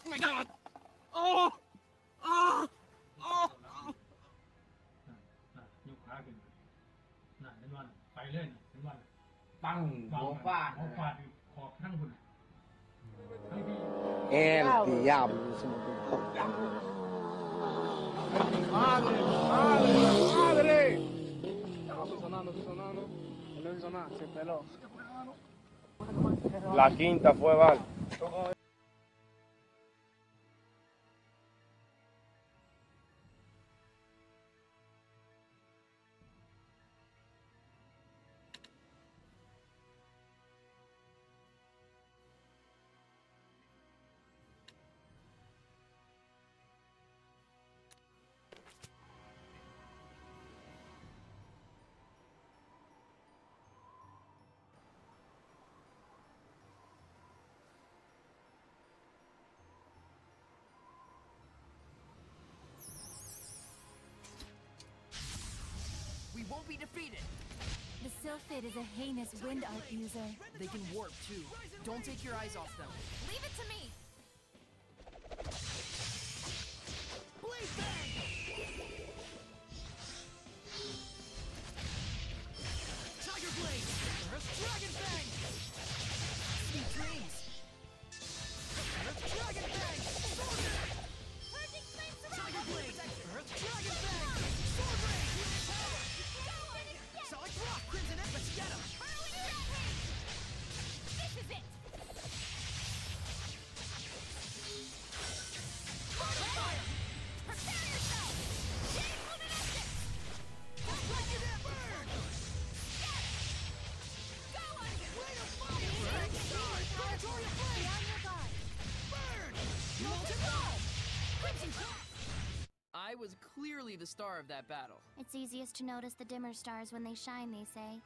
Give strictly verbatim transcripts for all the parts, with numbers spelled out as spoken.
my god! Oh! Oh! Oh! ยกขาขึ้นน่ะเห็นว่าไปเล่นเห็นว่าปังหัวหัวฟาฟาดดหัวฟาดขอบทั้งคุณทั้งที่ El diablo se me ocurrió. ¡Madre! ¡Madre! ¡Madre! No, estoy sonando, estoy sonando. No hizo nada, se peló. La quinta fue Val. We won't be defeated! The Sylphid is a heinous wind art user. They can warp, too. Don't take your eyes off them. Leave it to me! Blade Bang! Tiger Blade! Dragon Bang! Sweet dreams! Dragon Bang! Tiger Blade! Dragon Bang! Sword Ray! Solid Rock! Crimson Ember! Let's get him! This is it! Fire! Prepare yourself! Jade Luminescence! Like it at burn! Go under! Blade of Fire! Sword! Victoria Blade! On your guard! Burn! Molten Wall! Crimson Cross! I was clearly the star of that battle. It's easiest to notice the dimmer stars when they shine, they say.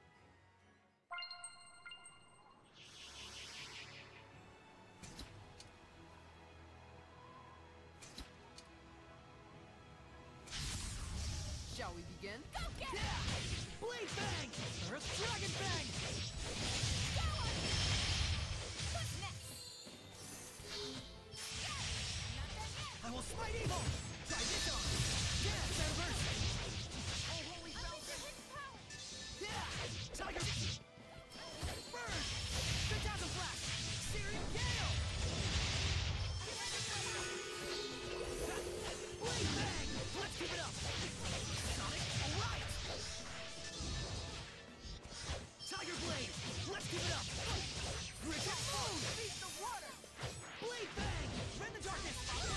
Shall we begin? Go get it! Yeah! Blade Bang! Earth Dragon Bang! Go under! What's next? I will smite evil! Try this on! Yeah, Embers! Oh, holy power! Yeah! Tiger! Burn! Phantasm Blast! Searing Gale! Blade Bang! Let's keep it up! Sonic Right! Tiger Blade! Let's keep it up! Bridget Moon! Beat the water! Blade Bang! Rend the darkness!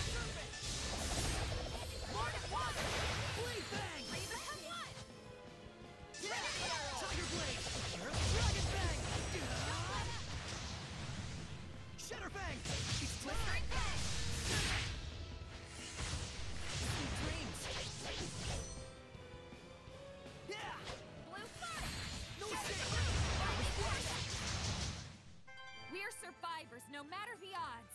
Lord of Water! Blade Bang! Raven of Blood! Yeah! Tiger Blade! Earth Dragon Bang! Shatter Bang! It's Blistering Bang! Sweet dreams! Yeah! Blue Fire! No Shatter shit! Blue! That was worse! We're survivors, no matter the odds!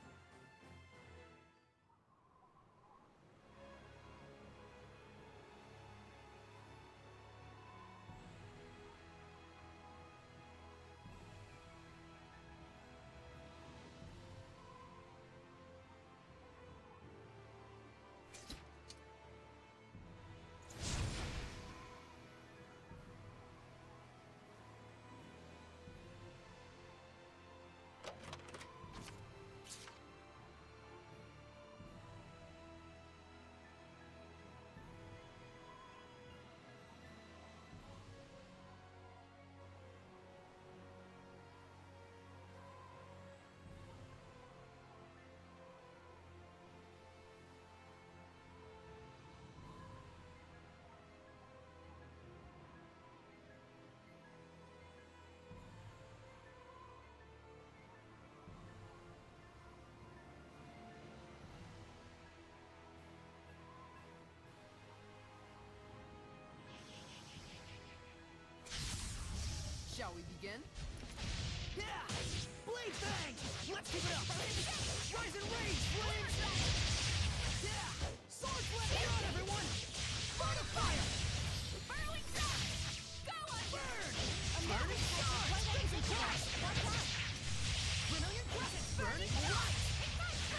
Shall we begin? Yeah! Blade Bang! Let's keep it up! Rise and Rage! Flames! Yeah! Sword Blade! Get on, everyone! Burn of Fire! Burrowing Sun! Go on! Burn! Burning Star! Crimson Crash! Vermilion Crescent! Burning Light!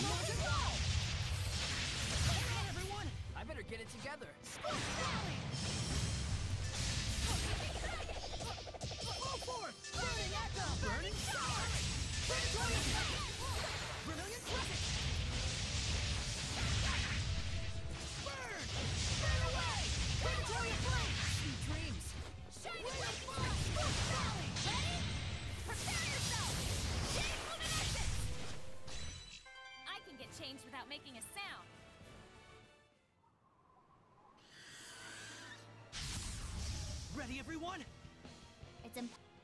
Launch and roll! Come on, everyone! I better get it together. Scorch Valley! Full force! Burning Echo! Burning Star! Predatory Attack! Brilliant Crescent! Burn! Burn away! Predatory Flame! Sweet dreams! Shining Light Ball! Scorch Valley! Ready? Prepare yourself! Chain Luminescence! I can get changed without making a sound. Ready, everyone? It's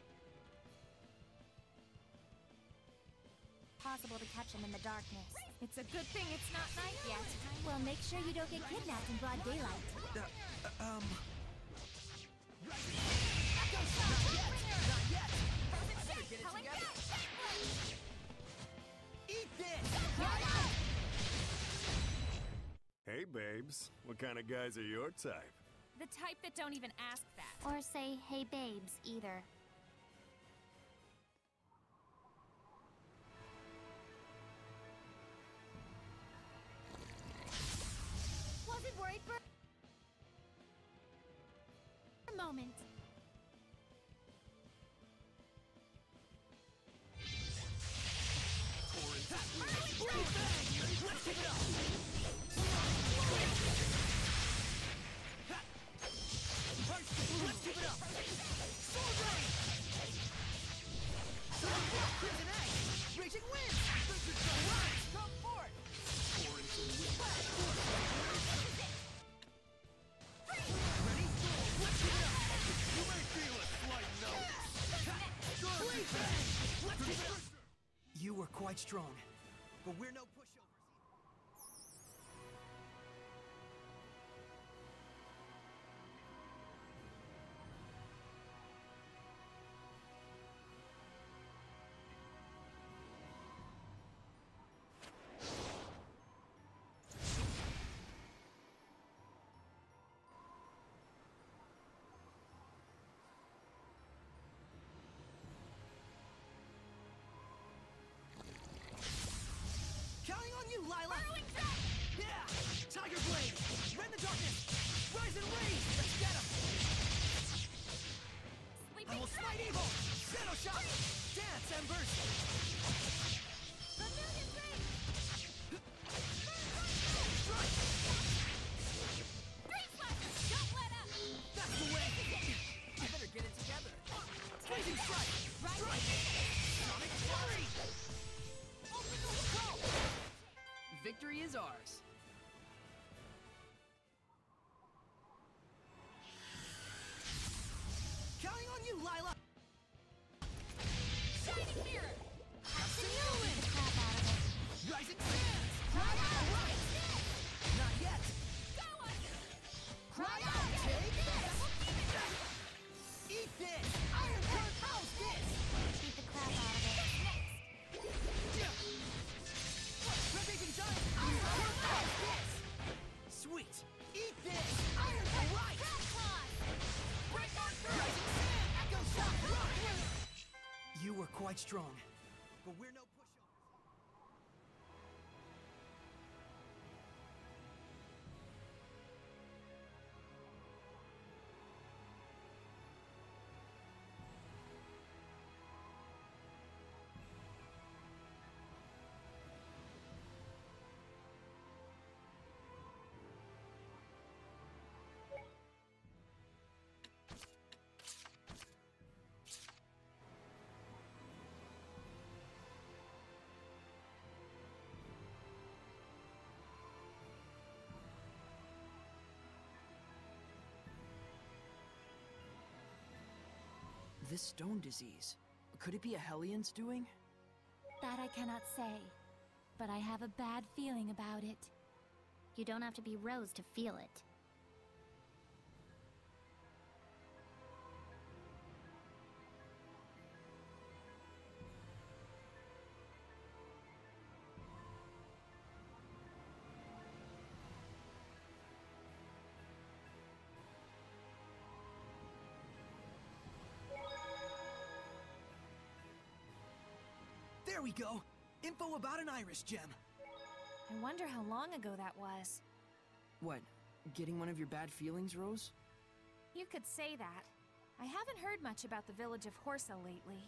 impossible to catch him in the darkness. It's a good thing it's not night yet. Well, make sure you don't get kidnapped in broad daylight. Uh, uh, um... Echo Shot! Not yet! Not yet! Better get it together! Eat this! Hey, babes. What kind of guys are your type? The type that don't even ask that. Or say, hey babes, either. Wasn't worried for a moment. Let's keep it up! Let's keep it up! Sword Rain! Crimson Egg! Raging Wind! Rise! Come forth! Ready? Let's keep it up! You may feel it, slight nose! Blade Bang! Let's keep it up! You were quite strong, but we're no pushovers. Counting on you, Lila! Yeah! Tiger Blade! Rend the darkness! Rise and rage! Let's get him! I will smite evil! Shadow Shot! Dance, Embers! Vermilion Ring! Strike! Dream Slasher! Don't let up! That's the way! I better get it together! Blazing Strike! Strike! Sonic Flurry! Victory is ours. Counting on you, Lila! Shining Mirror! Action Whirlwind! Crap out of it. Rising Sands! Cry out! Right! Not yet! Go under! Cry out! Take this! Eat this! Iron Curve, how's this? Beat the crap out of it. Ravaging Giant! Iron Curve, how's this? Sweet! Eat this! Iron Curve, right! Break on through! Rising Sand! Echo Shot, rock! You were quite strong, but we're no pushovers. This stone disease, could it be a Hellions doing? That I cannot say, but I have a bad feeling about it. You don't have to be Rose to feel it. There we go! Info about an Iris Gem. I wonder how long ago that was. What, getting one of your bad feelings, Rose? You could say that. I haven't heard much about the village of Horsa lately.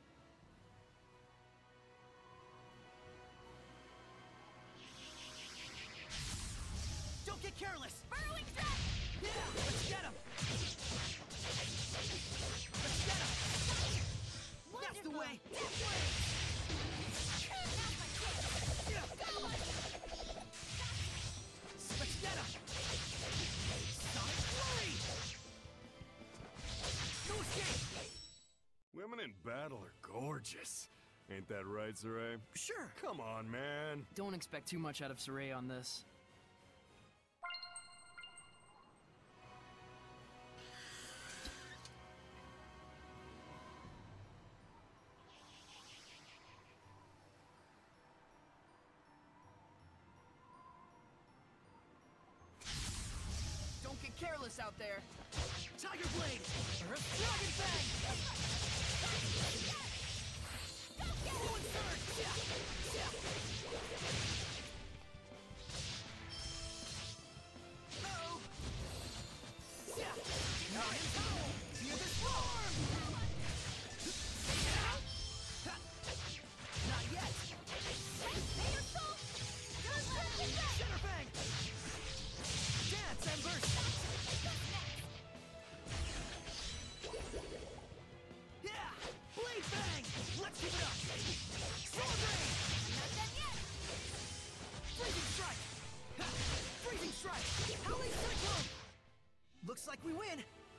Don't get careless! Burrowing threat! Yeah! Let's get him! Let's get him! That's the way! Death Blade! Let's get him! Sonic Flurry! No escape! Women in battle are gorgeous. Ain't that right, Saray? Sure. Come on, man. Don't expect too much out of Saray on this. Don't get careless out there. Tiger Blade! Dragon Fang! Blue and third! Uh-oh! Iron Towel! Feel the storm! Not yet! Shatter Fang! Dance, Embers! Yeah! Blade Fang! Let's keep it up! Sword Rain! Not done yet! Freezing Strike! Ha! Freezing Strike! Howling Cyclone! Looks like we win!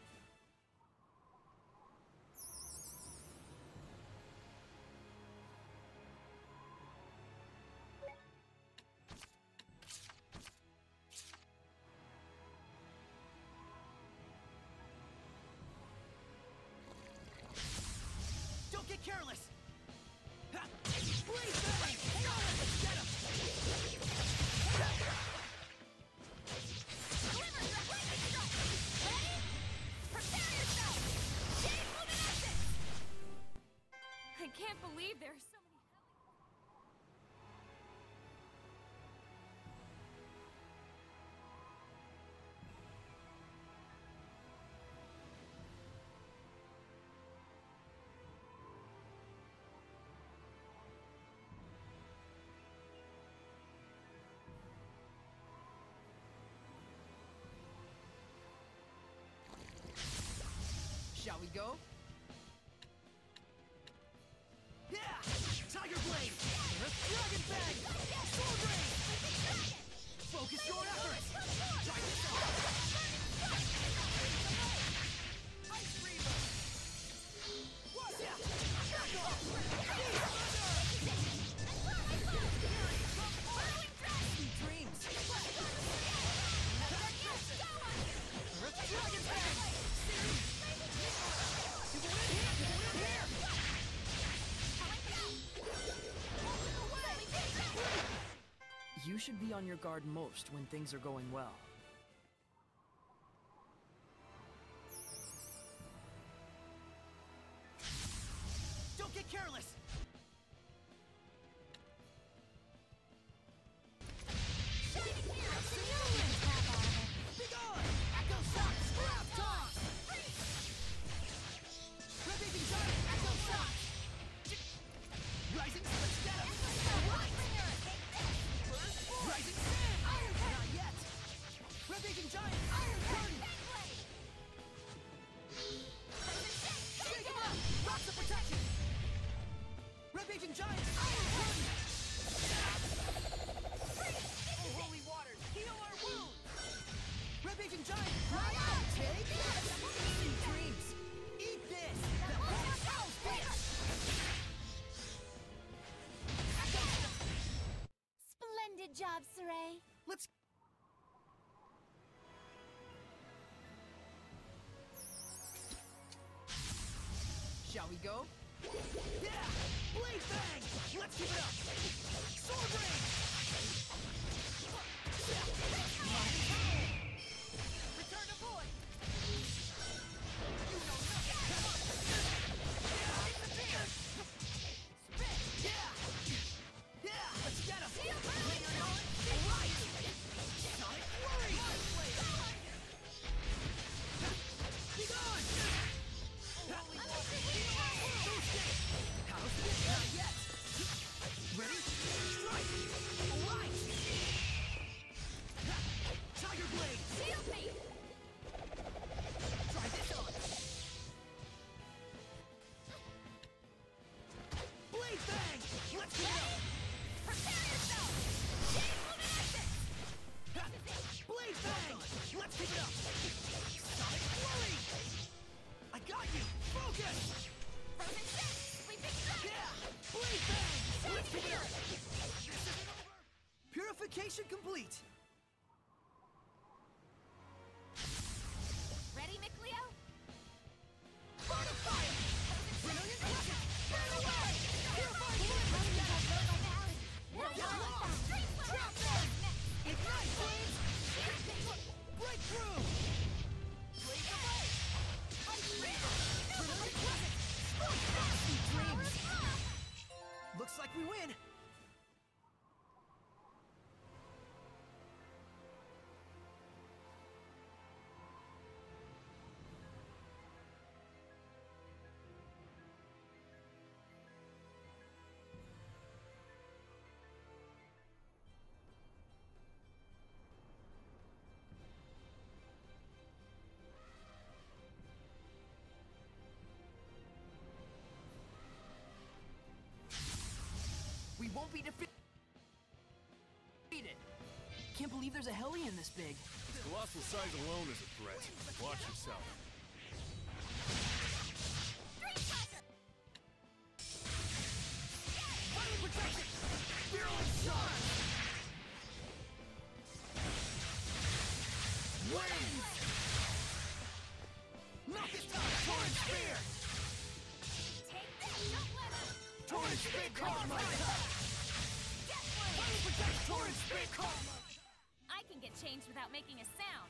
Don't get careless! Ha! Blade Fang! Let's get him! Prepare yourself! Shade Luminescence! I can't believe there are so many Shall we go? Yeah! Tiger Blade! Dragon Fang! Sword Rain! Focus your efforts! Try this out! Ice Reaver! Yeah! Back off! Sweet dreams! Dragon Fang! You can win here! You can win here! You should be on your guard most when things are going well. Don't get careless! Be gone! Echo Shock! Scrap Toss! Ravaging Giant! Echo Shock! Rising, let's get him! Rising Sand! Not yet! Ravaging Giant! Iron Curtain! Shake him up! Rocks of Protection! Ravaging Giant! Iron Curtain! Oh, holy waters! Heal our wounds! Ravaging Giant! Dry out! Take this! Sweet dreams! Eat this! The Pulse House Bitch! Splendid job, Saray. Let's... Shall we go? Yeah! Blade Fang! Let's keep it up! Sword Rain! Return to Void! You know nothing! Come on! Disappear! Spit! Yeah! Yeah! Let's get him! Bring her on! Unification complete! Ready, McLeo? Burn of fire! Brilliant action! Burn away! Purifying flame! Trap them! Ignite flames! Breakthrough! Blaze away! Brilliant present! Sweet dreams! Looks like we win! We won't be defeated. Can't believe there's a Hellion this big. Colossal size alone is a threat. Watch yourself. Fire protection! Virulent Charge! Wings! Not this time! Torrent Spear! Take this! Don't let him! Torrent Spear Karma! Fire protect Torrent Spear Karma! I can get changed without making a sound.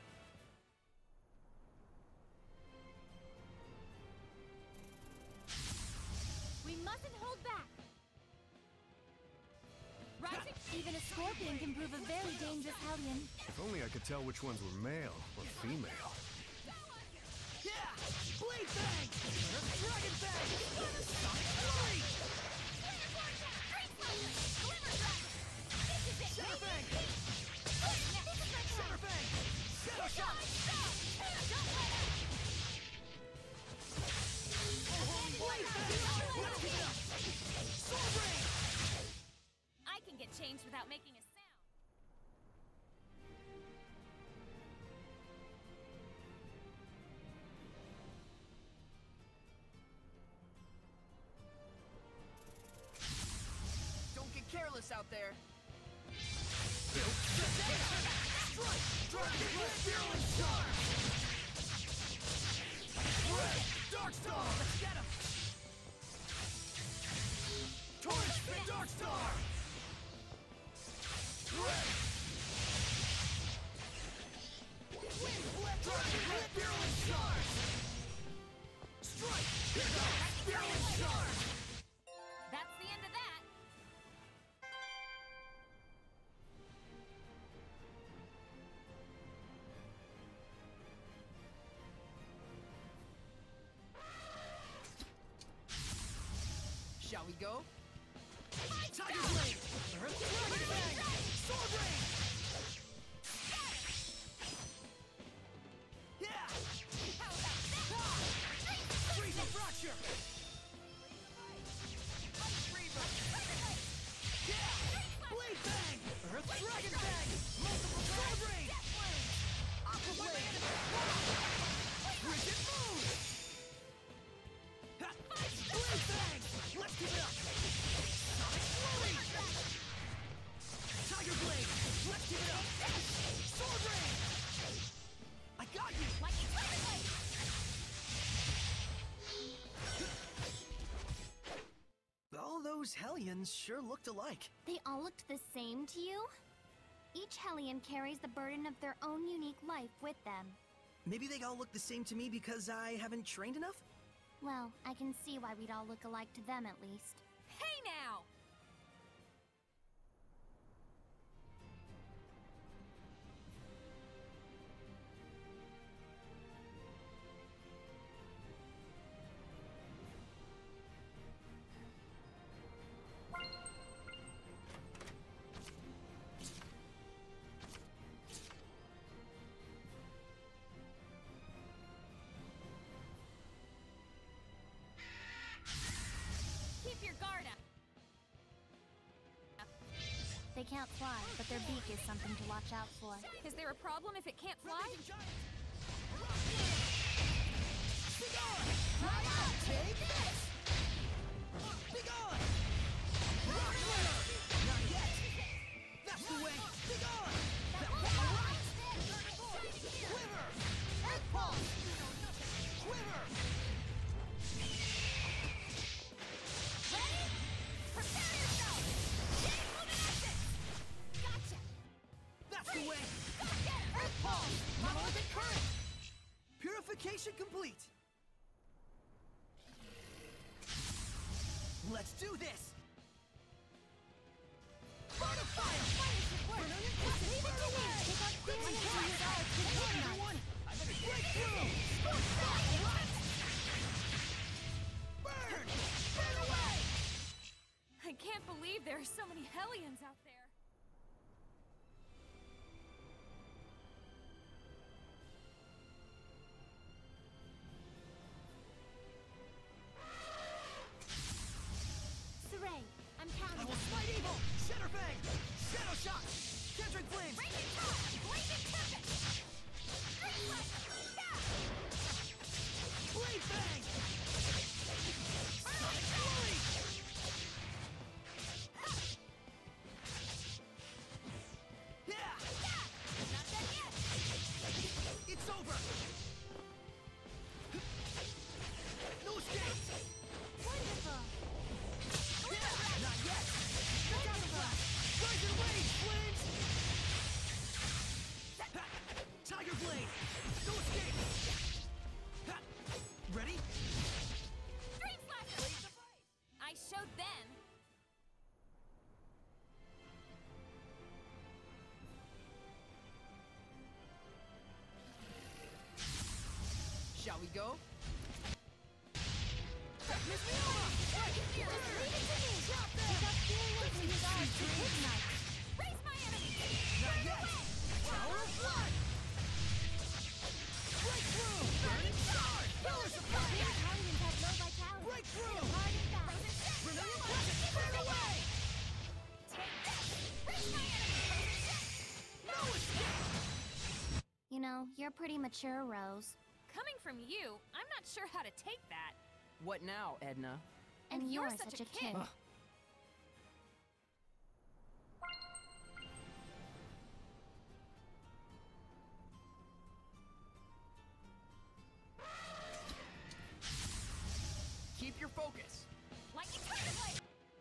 We mustn't hold back. Rising. Even a scorpion can prove a very dangerous Hellion. If only I could tell which ones were male or female. Yeah! Blade Fang! Dragon Fang! Sonic Fury! Shadow Fang! Shadow Fang! Shadow Shot! Blade Fang! Let's keep it up! Sword Rain! I can get changed without making a sound. Don't get careless out there! Strike! Dragon with Virulent Charge! Red! Darkstar! Let's get him! Torrent Spit Darkstar! Red! Wind Blitz! Dragon with Virulent Charge! Strike! Here goes! Virulent Charge! That's the end of that. Shall we go? Tiger Blade! Earth Dragon Fang! Sword Rain! Yeah! How about that? Freezer Fracture! Yeah! Blade Fang! Earth Dragon Fang! Multiple Sword Rain! Aqua Blade! Frigid Moon! Ha! Blade Fang! Let's keep it up! Sonic Flurry! Tiger Blade! Let's keep it up! Sword Rain! I got you! Like a tiger blade. All those Hellions sure looked alike. They all looked the same to you? Each Hellion carries the burden of their own unique life with them. Maybe they all look the same to me because I haven't trained enough? Well, I can see why we'd all look alike to them at least. Hey now! Keep your guard up. They can't fly, but their beak is something to watch out for. Is there a problem if it can't fly? Take this! Be gone! Rock Runner! Not yet! That's the way! current! Purification complete! Let's do this! Fortify! Everyone! Breakthrough! Burn! Burn away! I can't believe there are so many Hellions out there. Saray, I'm counting I will on smite evil! Shadowfang! Shadow shot! Kendrick flames! Raging Top! Blazing Tempest! Street Slash! Yeah! Blade Fang! Burrowing Glory! Yeah! Yeah! Not dead yet! It's over! No escape! Wonderful! Not yet! Counterblast! Rise and rage, flames! Ha! Tiger Blade! No escape! Ha! Ready? Street Slasher! I showed then. Shall we go? Miss Viola! Right here! Just leave it to me! Pick up feelings in his eyes to midnight! Raise my enemy! Not yet! Tower of Blood! Breakthrough! Burning Shard! Killer Supply! These Hellions have low vitality. Breakthrough! Hard and fast. Vermilion Crescent! Burn away! Take this! Raise my enemy! No escape! You know, you're pretty mature, Rose. Coming from you, I'm not sure how to take that. What now, Edna? And, And you're, you're such, such a a kid. kid. Keep your focus. Lightning Thunder Blade!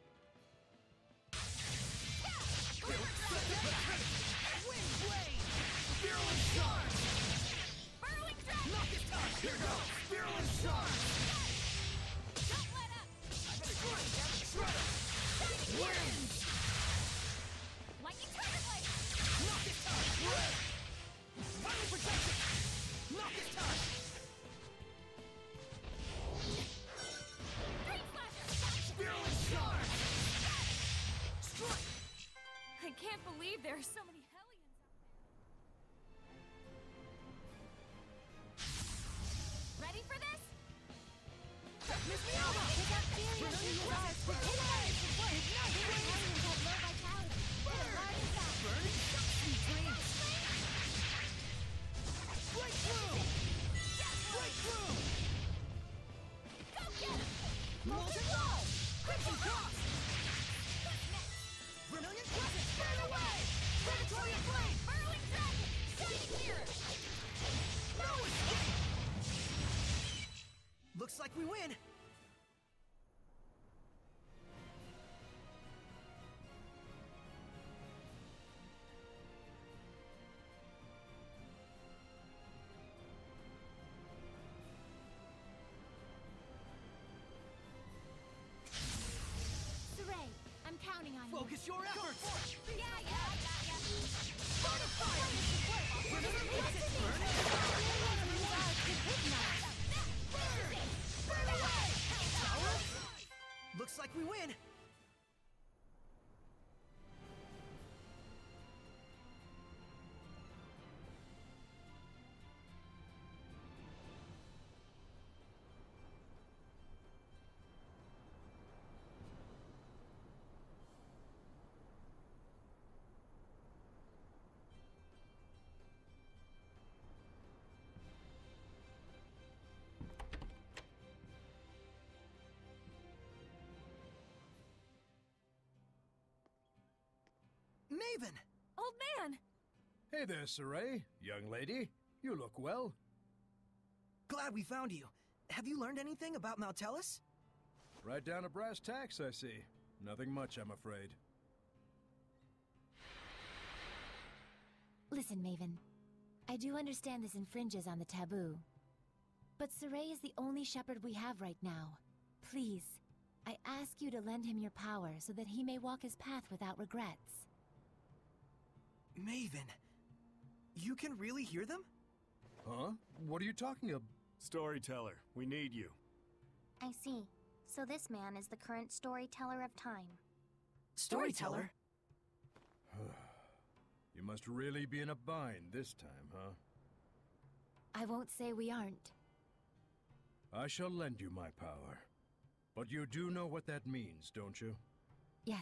Wind Blade! Virulent Charge! Burrowing Dragon! Knock it down! Here goes! Virulent Charge! Don't let up! Shredder! Winds! Lightning Thunder Blade! Knock it down! Vital Protection! Knock it down! Street Slasher! Virulent Charge! Strike! I can't believe there are so many Hellions out there. Ready for this? Miss Viola! Pick up feelings in his eyes to midnight! These Hellions have low vitality. Hard and fast. Burning Shot! Sweet dreams! Breakthrough! Breakthrough! Go get him! Molten Wall! Crimson Cross! Vermilion Crescent! Burn away! Predatory Flame! Burrowing Dragon! Shining Mirror! No escape! Looks like we win! Saray, I'm counting on you. Focus your efforts! Yeah, yeah, I got ya! Fortify! Vermilion Crescent! Burn it! Feelings in his eyes to midnight! Burn! Burn away! Tower of Pride! Looks like we win! Maven! Old man! Hey there, Saray. Young lady. You look well. Glad we found you. Have you learned anything about Maltellus? Right down to brass tacks, I see. Nothing much, I'm afraid. Listen, Maven. I I do understand this infringes on the taboo. But Saray is the only shepherd we have right now. Please, I ask you to lend him your power so that he may walk his path without regrets. Maven, you can really hear them? Huh? What are you talking about? Storyteller, we need you. I see. So this man is the current storyteller of time. Storyteller? You must really be in a bind this time, huh? I won't say we aren't. I shall lend you my power. But you do know what that means, don't you? Yes.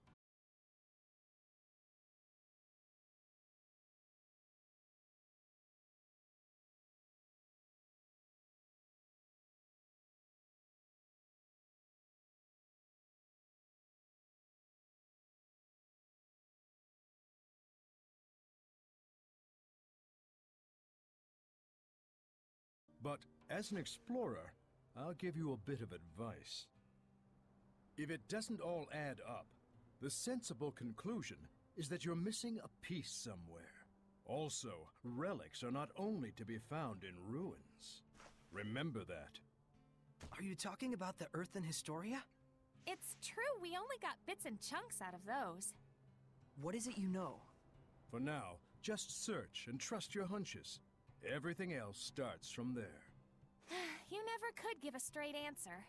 But as an explorer, I'll give you a bit of advice. If it doesn't all add up, the sensible conclusion is that you're missing a piece somewhere. Also, relics are not only to be found in ruins. Remember that. Are you talking about the Earthen Historia? It's true, we only got bits and chunks out of those. What is it you know? For now, just search and trust your hunches. Everything else starts from there. You never could give a straight answer.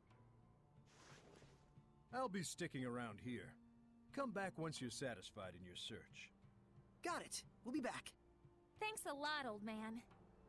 I'll be sticking around here. Come back once you're satisfied in your search. Got it. We'll be back. Thanks a lot, old man.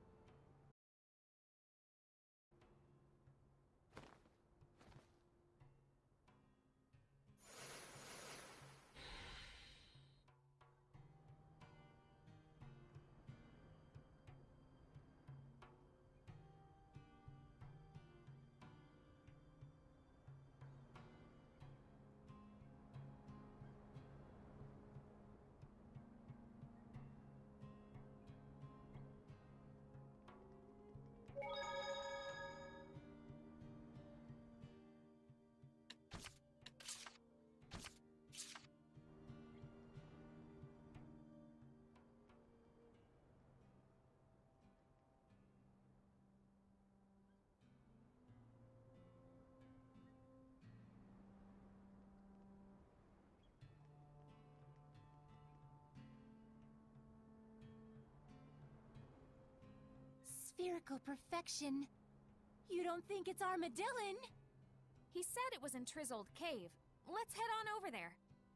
Spherical perfection. You don't think it's Armadillon? He said it was in Trizold Cave. Let's head on over there.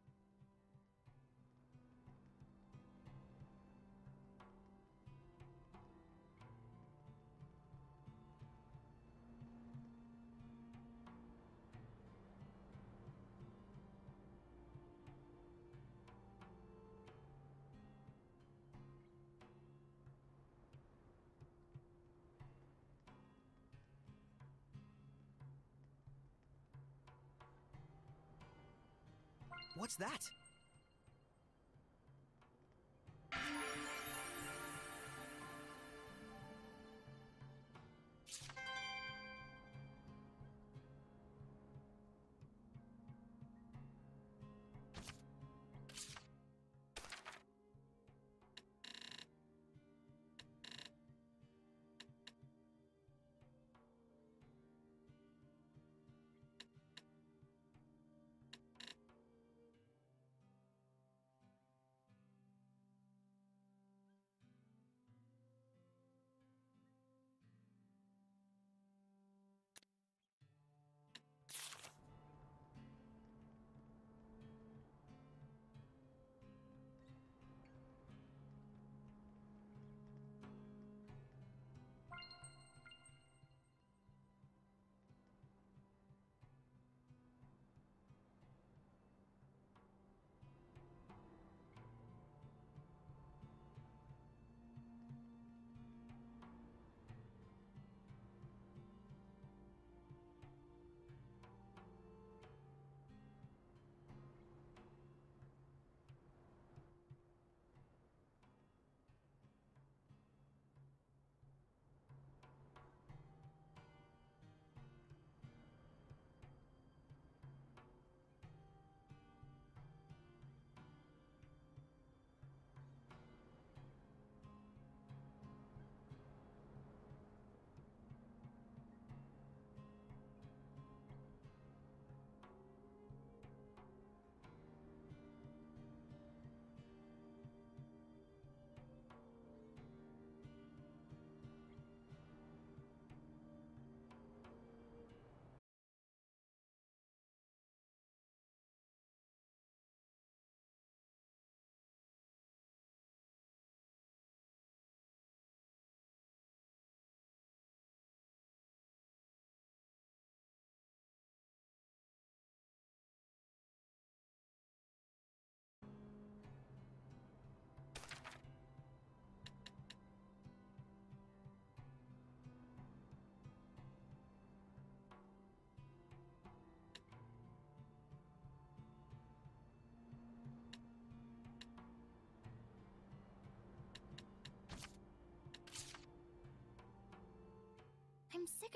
What's that?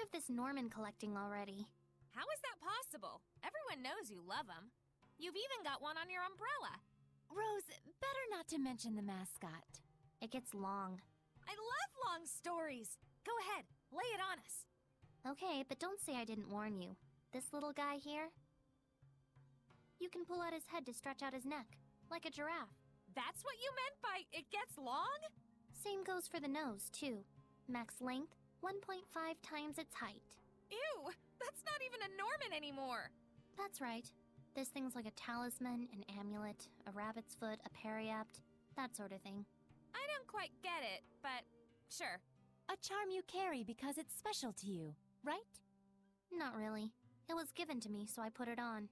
have this Norman collecting already. How is that possible? Everyone knows you love him. You've even got one on your umbrella. Rose, better not to mention the mascot. It gets long. I love long stories. Go ahead, lay it on us. Okay, but don't say I didn't warn you. This little guy here? You can pull out his head to stretch out his neck, like a giraffe. That's what you meant by it gets long? Same goes for the nose, too. Max length, one point five times its height. Ew, that's not even a Norman anymore. That's right. There's things like a talisman, an amulet, a rabbit's foot, a periapt, that sort of thing. I don't quite get it, but sure. A charm you carry because it's special to you, right? Not really. It was given to me, so I put it on.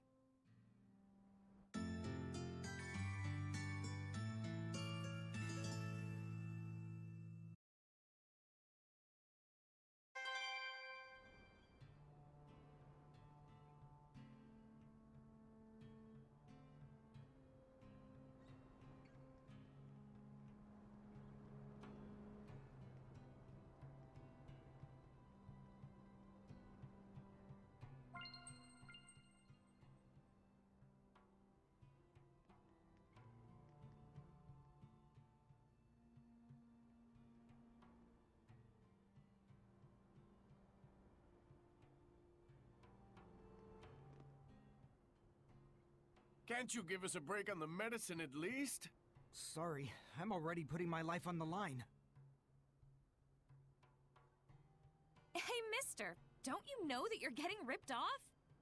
Can't you give us a break on the medicine at least? Sorry, I'm already putting my life on the line. Hey, mister, don't you know that you're getting ripped off?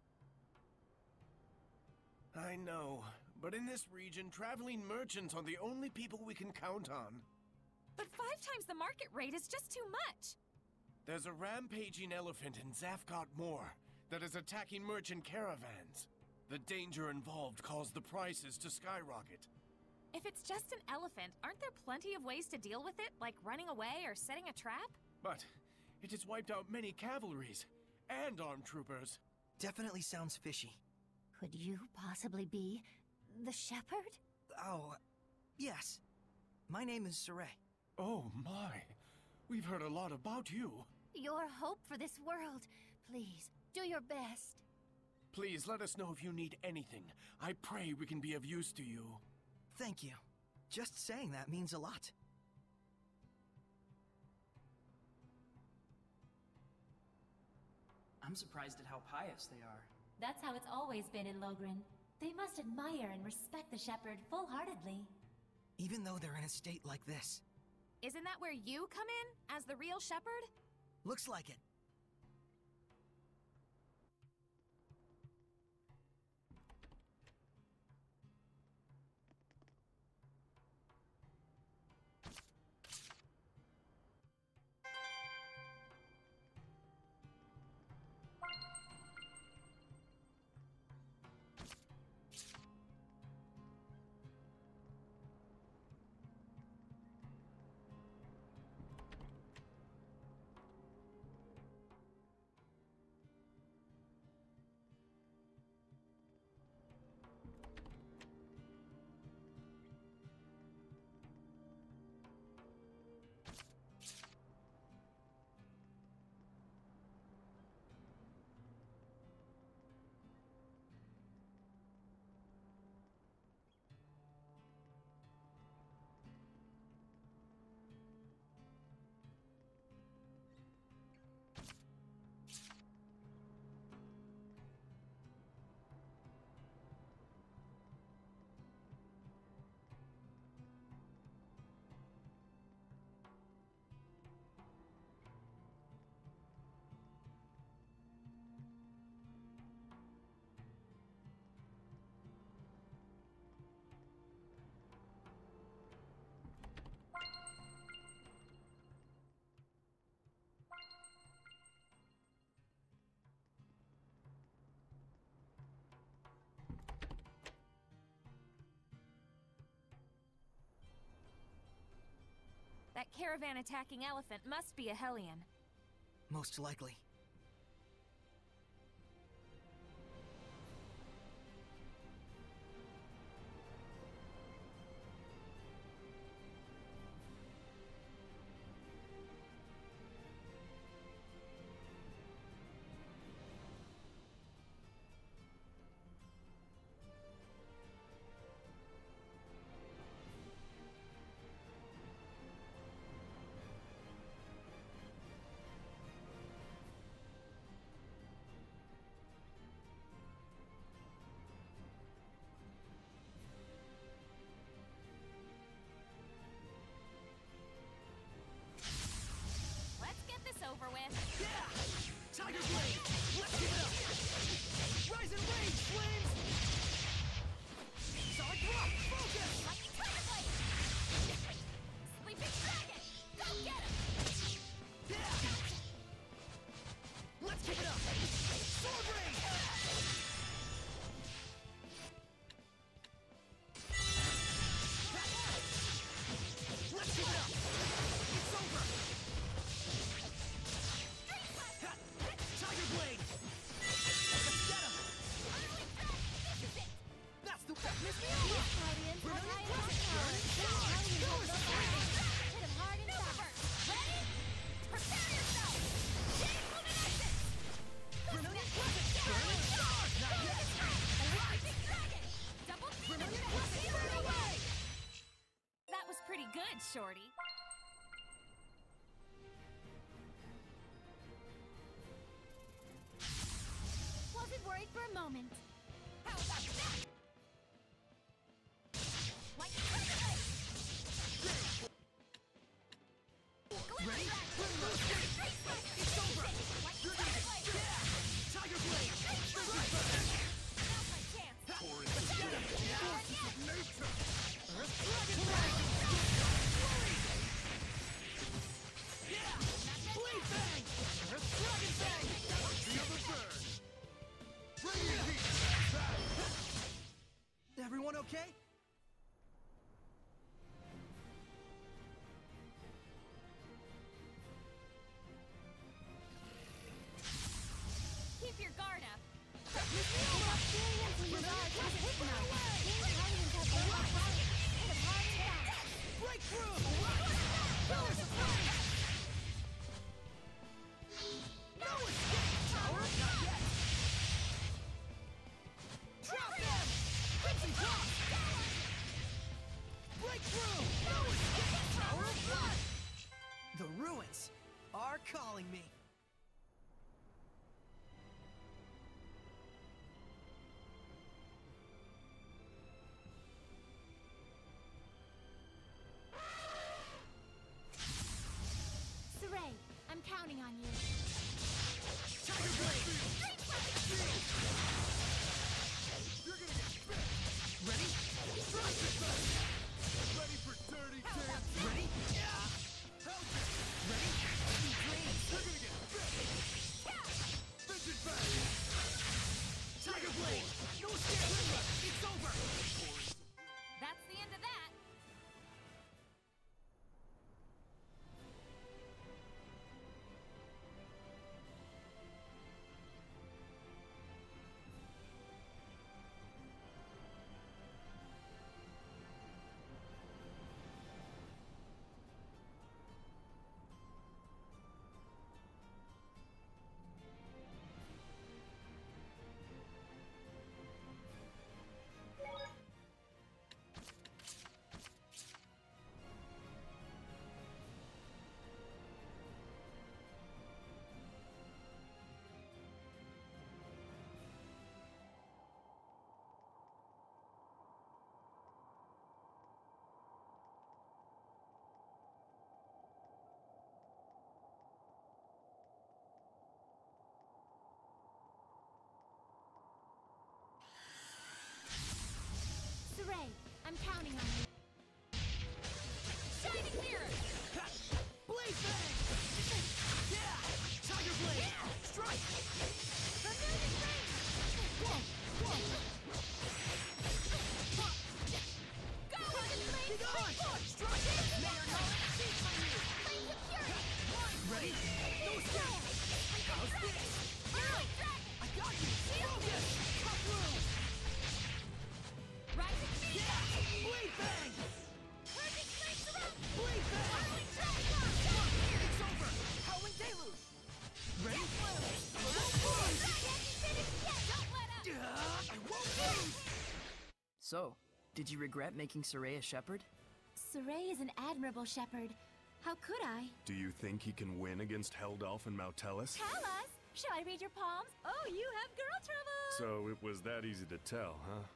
I know, but in this region, traveling merchants are the only people we can count on. But five times the market rate is just too much. There's a rampaging elephant in Zafgot Moor that is attacking merchant caravans. The danger involved caused the prices to skyrocket. If it's just an elephant, aren't there plenty of ways to deal with it, like running away or setting a trap? But it has wiped out many cavalries and armed troopers. Definitely sounds fishy. Could you possibly be the shepherd? Oh, yes. My name is Saray. Oh my, we've heard a lot about you. Your hope for this world. Please, do your best. Please let us know if you need anything. I pray we can be of use to you. Thank you. Just saying that means a lot. I'm surprised at how pious they are. That's how it's always been in Logren. They must admire and respect the shepherd full-heartedly. Even though they're in a state like this. Isn't that where you come in, as the real shepherd? Looks like it. That caravan-attacking elephant must be a Hellion. Most likely. pretty good, Shorty. Wasn't worried for a moment. How about that? Like a tiger blade! Ready? It's over! Like a tiger blade! Tiger Blade! Now's my chance! Forces of nature! Earth Dragon Blade! Yeah! Blade Fang! Earth Dragon Fang! The other bird! Radiant Heat! Everyone okay? Keep your guard up! Breakthrough! Killer Surprise! No escape! Tower? Not yet! Drop them! Crimson Cross! Breakthrough! No escape! Tower of Blood! The ruins are calling me. Saray, I'm counting on you. Tiger Blade! You're gonna get bit! Ready? Strike it back! Ready for dirty dance? Ready? Yeah! Hellcat! Ready? Sweet dreams! You're gonna get bit! Vision back! Tiger Blade! No escape! It's over! That's the end of that! Saray, I'm counting on you. Shining mirror! Blade Fang! Yeah! Tiger Blade! Strike! Vermilion Ring! Whoa! Whoa! Go! Be gone! Strike! May or not cease from you! Flames of Fury! Ready? No escape! How's this? Early dragon! I got you! Focus! Cut through! Rising phoenix! Yeah! Blade Fang! Perfect place to run! Blade Fang! Whirling dragon! It's over! Howling Deluge! Ready? Don't let up! Uh, I won't lose! So, did you regret making Saray a shepherd? Saray is an admirable shepherd. How could I? Do you think he can win against Heldalf and Mautelis? Tell us! Shall I read your palms? Oh, you have girl trouble! So it was that easy to tell, huh?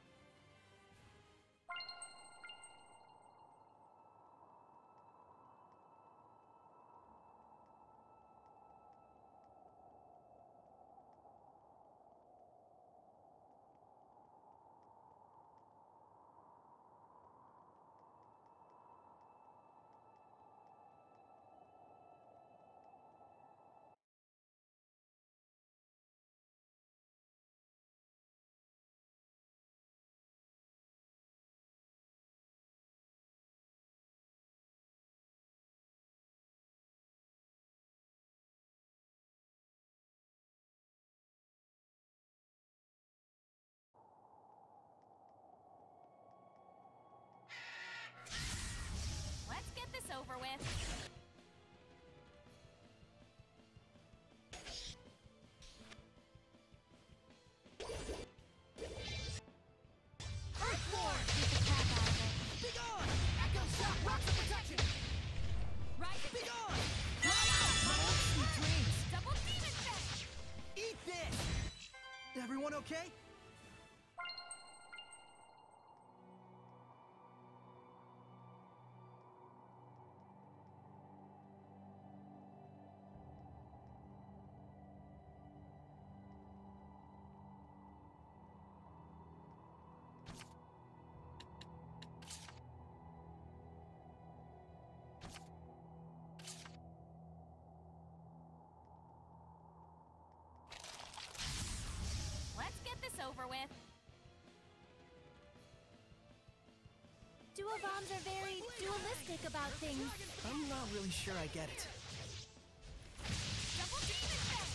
duo bombs are very dualistic about things. I'm not really sure I get it. Double demon thing!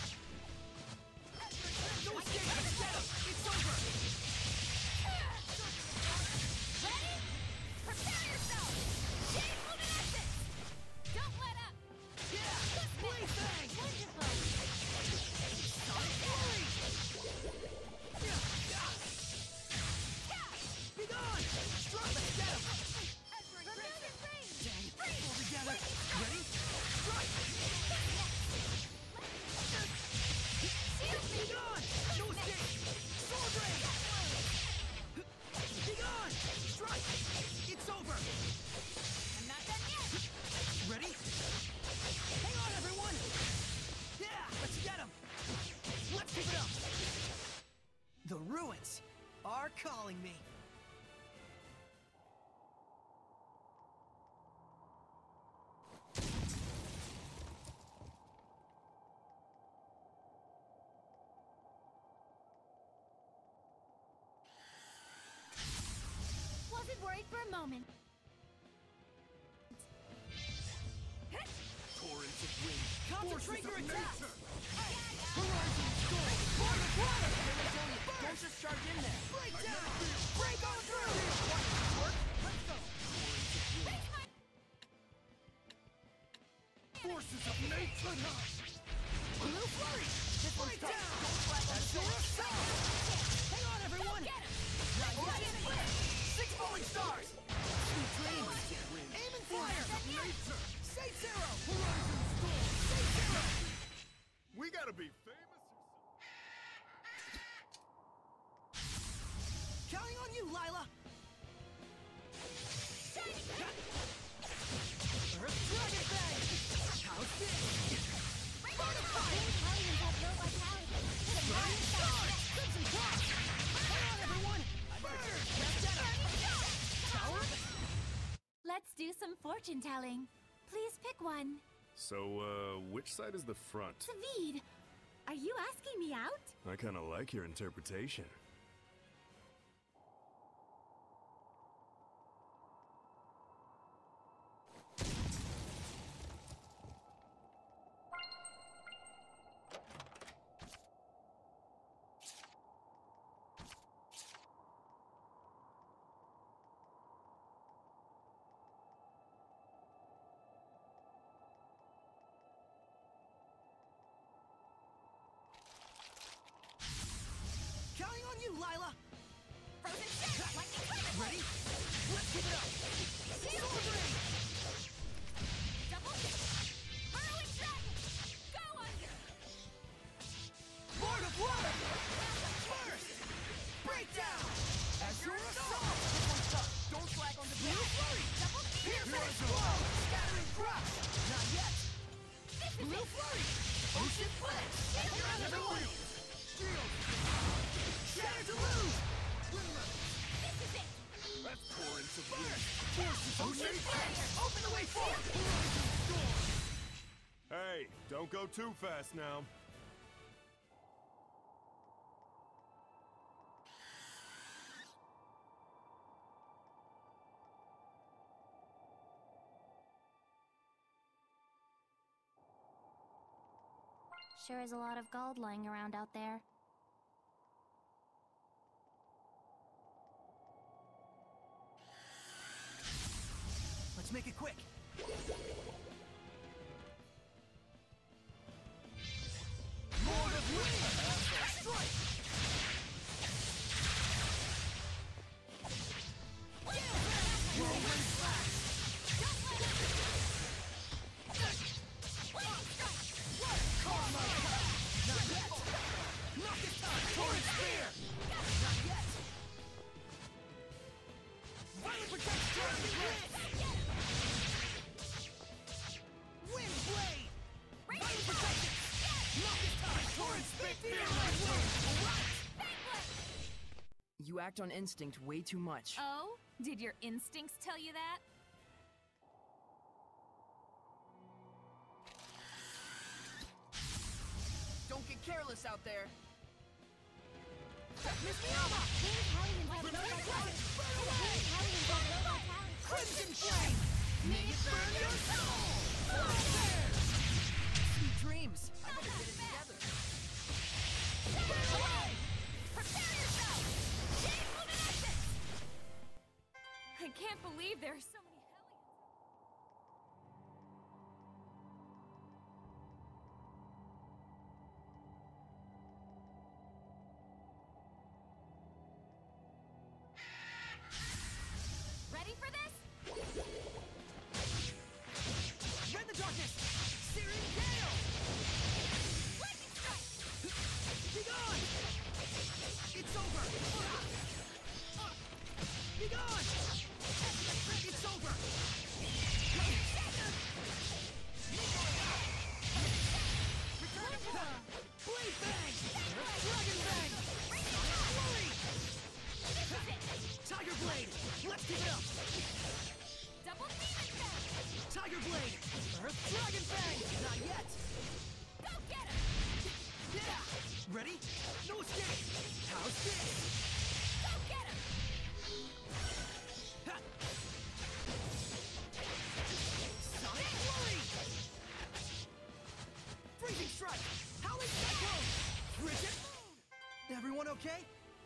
No escape! Let's get him! It's over! Ready? Prepare yourself! Shade luminescence! Don't let up! Yeah! Blade Fang! Wonderful. Sonic Fury! Be gone! Strike! Let's get him! Remove it, freeze! Dang, all together. Ready? Strike! Be gone! No escape! Sword Rain! Be gone! Strike! It's over! I'm not done yet! Ready? Hang on, everyone! Yeah! Let's get him! Let's keep it up! The ruins are calling me. Wasn't worried for a moment. Torrents of wind. Concentrate your attack! Horizon storm. Water, water! Don't just charge in there. Break down! Break on through! Let's go! Forces of nature. Blue Flurry! Break down! Azure Assault! Hang on, everyone! Not yet! Six falling stars! Sweet dreams! Aim and fire! Say zero! Horizon storm! Say zero! We gotta be famous Counting on you, Lila! Earth Dragon Fang! How's this? Bonafide! Italians have no vitality. Burning Stars! Crimson Cross! Hang on, everyone! Bird! Vendetta! Tower? Let's do some fortune telling. Please pick one. So, uh, which side is the front? Savid, are you asking me out? I kinda like your interpretation. Counting on you, Lila! Frozen shit! Lightning Climate! Ready? Let's keep it up! Sword Rain! Double Burrowing Dragon! Go under! Lord of Water! First! Breakdown! Azure Assault! Don't slack on the Blue Flurry! Pierce Blow! Scattering Crush! Not yet! Blue Flurry! Ocean Flip! Hang on, everyone! Shield! Shatter to lose! This is it! That's torrents of wind. Forces of nature! Open the way forward! Hey, don't go too fast now. Sure is a lot of gold lying around out there. Let's make it quick. Lord of Wind! Strike! Whirlwind Slash! Karma! Not yet! Knock it time! Torrent Spear! Not yet! Violent Protect! Dragon Grid! Wind Blade! Violent Protection! Knock it time! Torrent Spear! You act on instinct way too much. Oh? Did your instincts tell you that? Don't get careless out there. Miss Miyama! The Italians have no vitality. The Italians have no vitality. Crimson Flame! May it burn your soul! Sweet dreams! I better get it together! Burn away! Prepare yourself! Shade Luminescence! I can't believe there are so many Hellions. Ready for this? Rend the darkness! Searing Gale! Lightning strike! Be gone! It's over! Be gone! It's over! Blade Bang! Dragon Bang! Flurry! Tiger Blade! Let's keep it up! Double Demon Bang! Tiger Blade! Earth Dragon Bang! Not yet! Go get him! Yeah! Ready? No escape! How's this? Go get him! Ha! Sonic Flurry! Freezing Strike! Howling Cyclone! Frigid Moon! Everyone okay?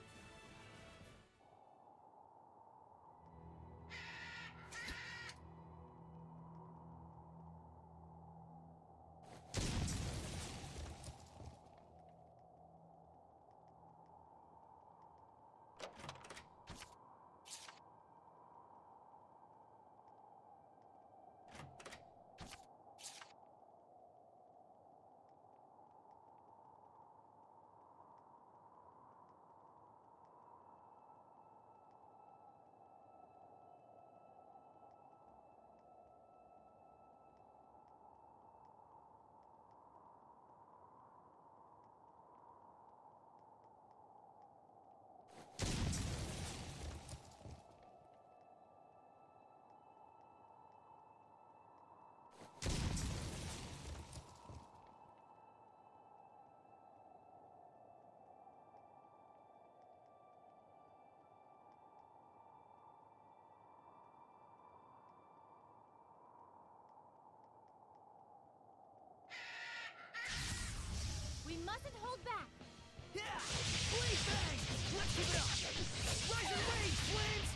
We mustn't hold back! Yeah! Blade Bang! Let's keep it up! Rise and Rage, Flames!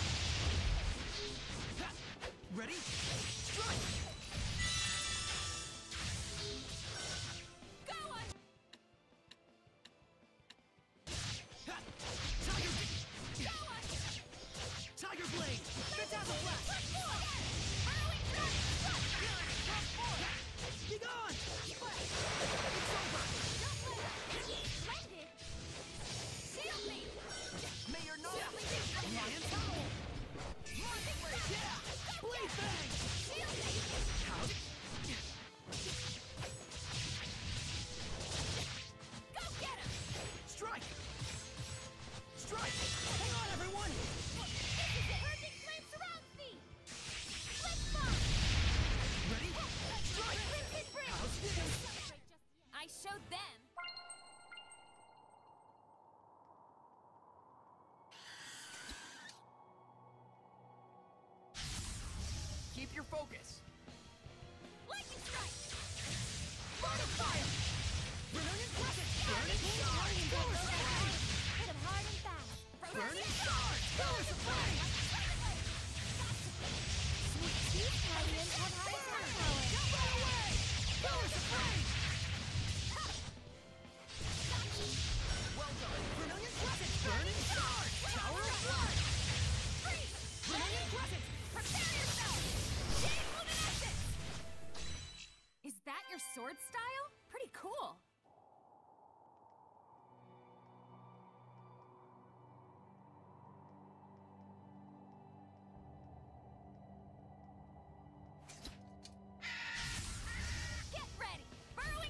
Ha! Ready? Strike! Go on! Ha! Tiger... Go on! Tiger Blade! Phantasm Blast! Burrowing Dragon Strike! Be gone! It's over! Splendid! Shield me! May your no... Lion Tower! Yeah! Blade Bang! Shield me! How... Go get him! Strike! Strike! Hang on, everyone! This is it! Burning flame surrounds me! Blitz bomb! Ready? Strike! Crimson Bridge! How's this? I showed them! Keep your focus. Lightning strike! Bird of Fire! Brilliant Crescent! Burning Hit Star! Colors of Flame! him hard and fast! Burning Star! Colors of Flame! Sweet teeth Hellions have high attack power! Don't run away! Colors of Flame! Well done! Brilliant Crescent! Burning Star! Tower of Blood! Freeze! Brilliant Crescent! Prepare yourself! Shade Luminescence! Is that your sword style? Pretty cool! Get ready! Burrowing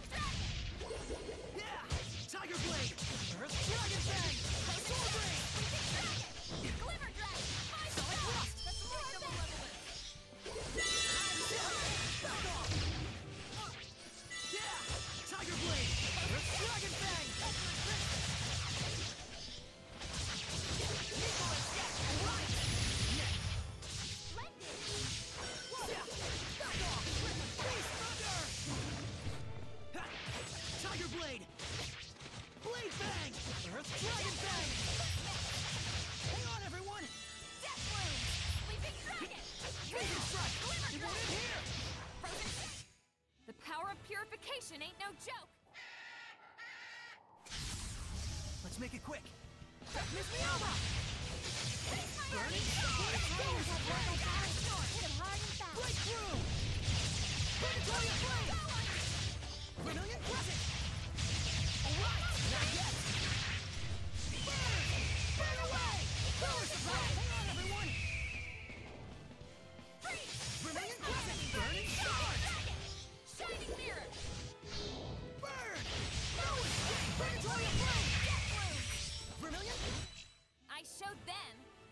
Let's make it quick. Miss me over! Burning Charge! Hit him hard and fast. Breakthrough! Predatory Flame! Vermilion Crescent! Alright, not yet! Burn! Burn away! Power supply! Hang on, everyone! Freeze! Vermilion Crescent! Burning Charge! Shining Mirror! Burn! No escape! Predatory Flame! Vermilion? I showed them.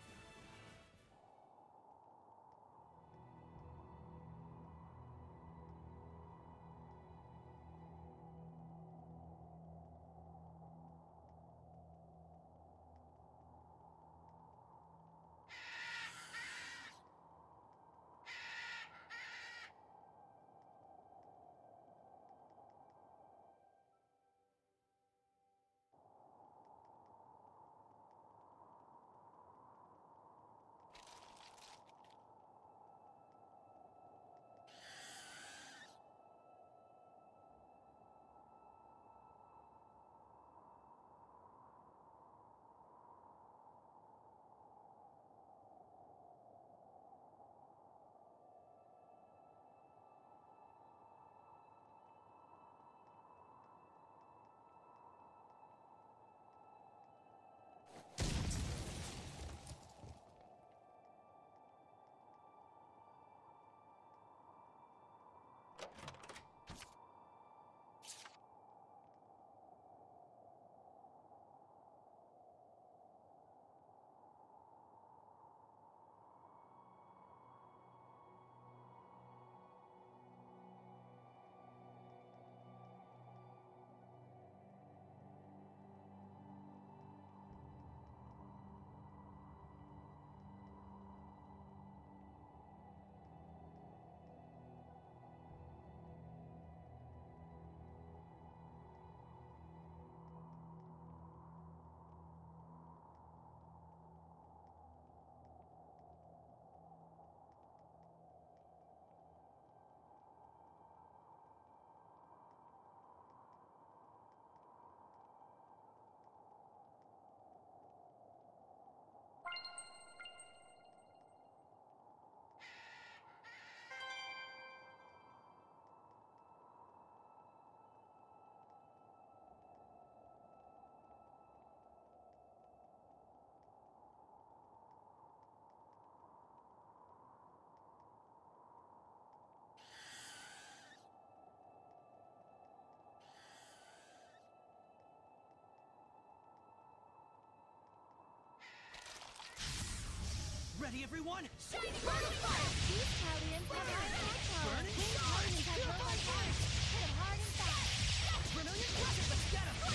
Ready, everyone? Shining Fire! These Hellions have high attack power. These Hellions have low attack. Hit him hard and fast. Vermilion Crescent, let's get him!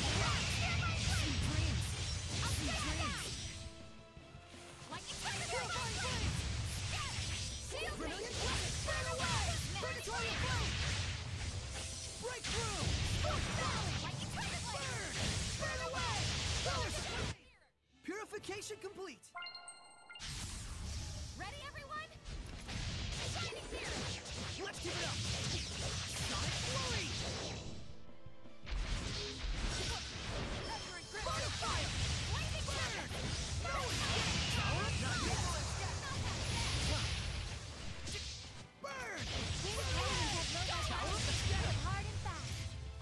Sweet dreams! Sweet dreams! Purifying Flames! Vermilion Crescent, burn away! Predatory Flame! Breakthrough! Burn! Burn away! Power supply! Purification complete! Ready, everyone? Shining Mirror! Let's keep it up! Sonic Flurry! Bonfire! Blazing Fire! No escape! Tower? Not yet! Burn! These Hellions have low attack. Tower? Let's get Hit him! hard and fast.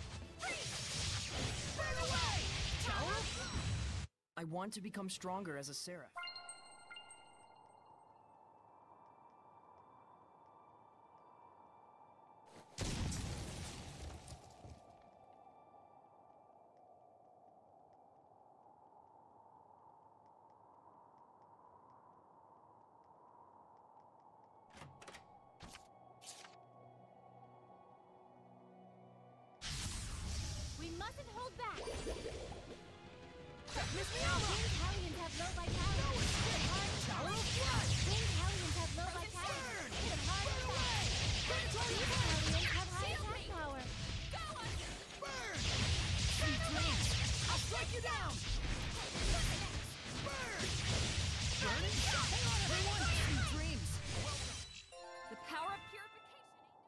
Burn away! Tower? I want to become stronger as a Seraph. We mustn't hold back. Miss me over! Winged Hellions have low vitality. Hit him hard and Tower of fast. Blood! Winged Hellions have low vitality. Burn! Hit him hard and Burn away! fast. Predatory These Flame! Hellions have high Shield attack me. power. Go under! Burn! Sweet dreams! I'll strike you down! Burn! Burning shot! Hang on, everyone! Sweet dreams! The power of purification ain't no...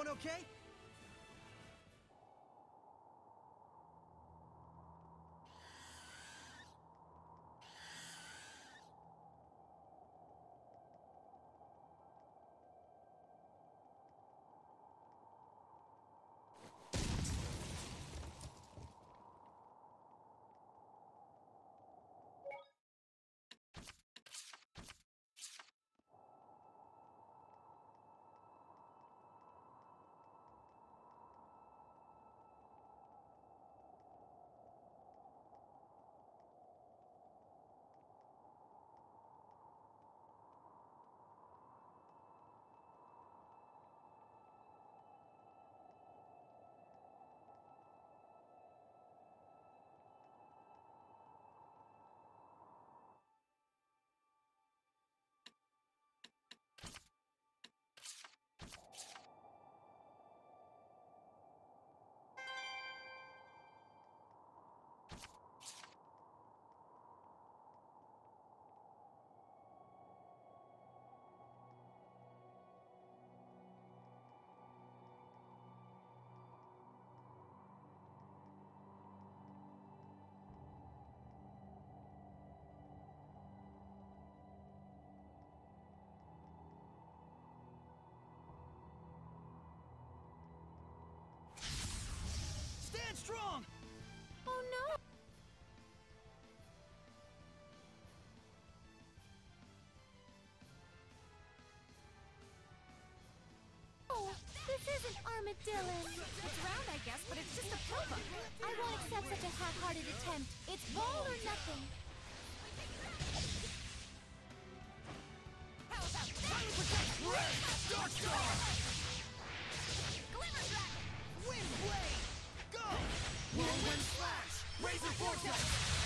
Everyone okay? Stand strong! Oh no! Oh, this isn't Armadillon. It's round, I guess, but it's just a Puma. I won't accept such a half-hearted attempt. It's ball or nothing. How about this? Dark Star! Glimmer Dragon! Wind Blade! Go! Whirlwind Slash! Razor Vortex!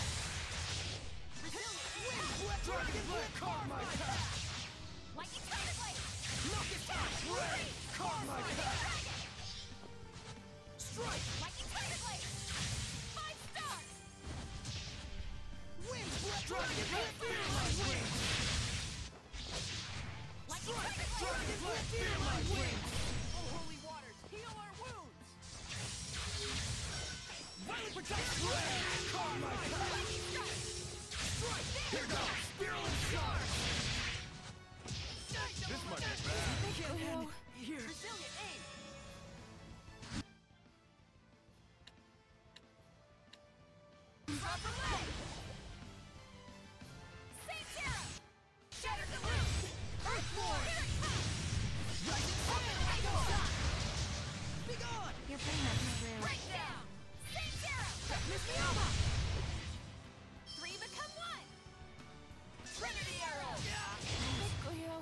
Wind Blade! Dragon Blade! Carve my path! Lightning Thunder Blade! Locust Touch! Ray! Carve my path! Strike! Lightning Thunder Blade! Five stars! Wind Blade! Dragon Blade! Fear my wings! Lightning Strike! Thunder Blade! Dragon Blade! Fear my wings! Oh, holy waters, heal our wounds! Violent Protect! Ray! Carve my path! Lightning Strike! Strike! Here goes! Virulent Charge! This might be bad. Can't end here. Resilient aim! Proper leg! Saint Zero! Shatter the roof! Earthborn! Here it comes! Rising Fire! Be gone! You're pretty much through. Breakdown! Saint Zero! Miss Mioma! Three become one! Trinity Arrow! Goyo.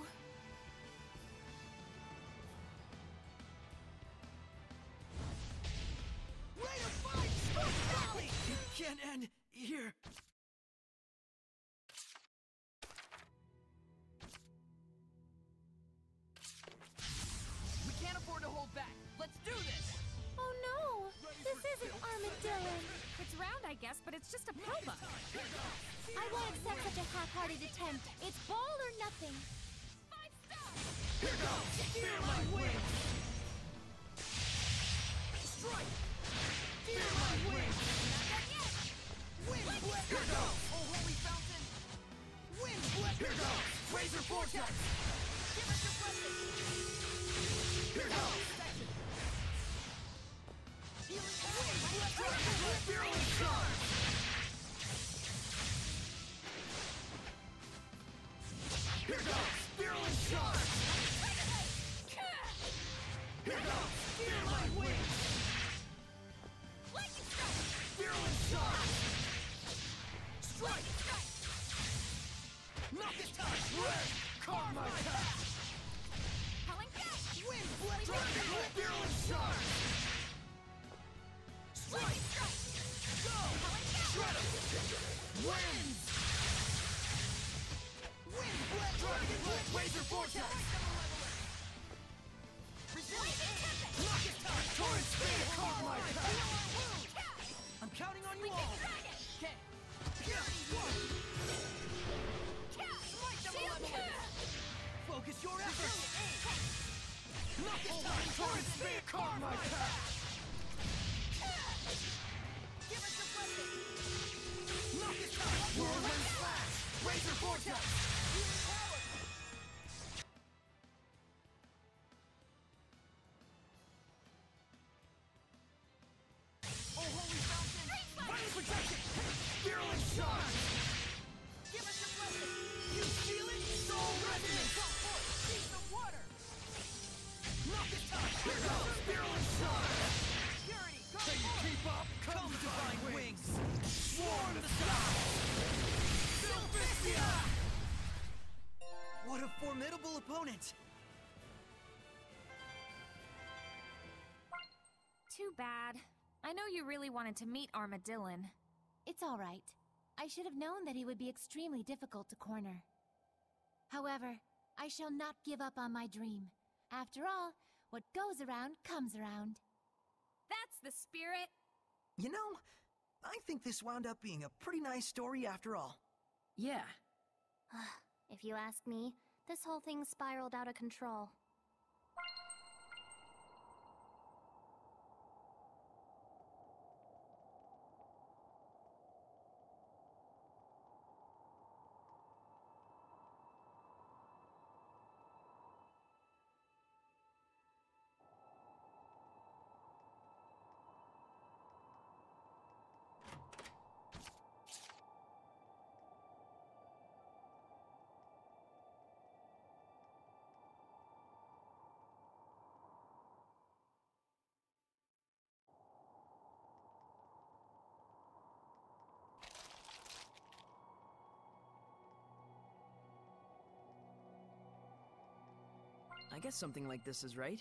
Rate of five! Smoke Valley! It can't end here. We can't afford to hold back. Let's do this! Oh no! This isn't Armadillon. It's round, I guess, but it's just a Puma. I won't accept such a half-hearted attempt. It's ball or nothing. Five stars! Here goes! Fear my wings! Strike! Fear my wings! Not done yet! Wind Blade! Here goes! Oh, holy fountain! Wind Blade! Here goes! Razor Vortex! Give us your blessing! Here goes! Healing Wind power! Blade! Dragon Blade! Virulent Charge! Here goes! Virulent Charge! Here goes! Fear my wings! Lightning Strike! Virulent Charge! Strike! Lightning Strike! Knuckle Touch! Ray! Carve my path! Howling Dash! Wind Blade! Dragon Blade! Virulent Charge! Strike! Lightning Strike! Go! Howling Dash! Shred 'em! Winds! Wind Blade! Dragon Blade! Razor Vortex! Resilient Tempest! Knuckle Touch! Torrent Spear! Carve my path! Catch! I'm counting on you Sleeping all! Dragon! Okay, Purity One! Catch! Smite the Shield malevolence. Curse! Focus your efforts! resilient aim! Knuckle Touch! Torrent Carve my path! Give us your blessing! Knock it down! Whirlwind Slash! Razor Vortex! Healing power! Oh, holy fountain! Fire protection! Virulent Shard! Give us your blessing! You feel it? Soul resonance! Come forth! Beast of water! Knock it down! Here goes! Virulent Shard! Purity! Come Can you keep up? Come, divine wings! Swarm the sky! Sylvistia! What a formidable opponent! Too bad. I know you really wanted to meet Armadillon. It's all right. I should have known that he would be extremely difficult to corner. However, I shall not give up on my dream. After all, what goes around comes around. That's the spirit. You know, I think this wound up being a pretty nice story after all. Yeah. If you ask me, this whole thing spiraled out of control. I guess something like this is right.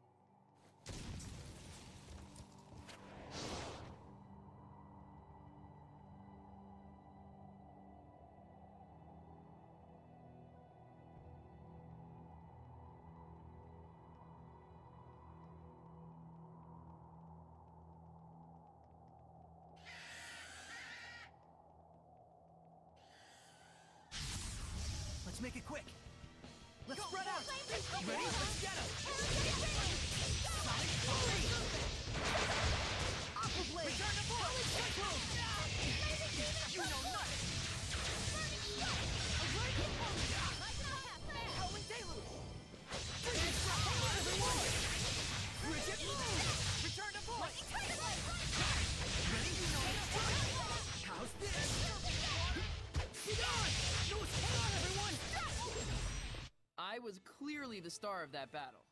Let's make it quick. Let's spread out! Ready? Let's get him! Sonic Fury! Aqua Blade! Return to form! You know nothing! Howling Deluge! Freeze! Hold on, everyone! Frigid Moon! Return to form! Ready? You know it's how's this? Be gone! No, hold on, everyone! I was clearly the star of that battle.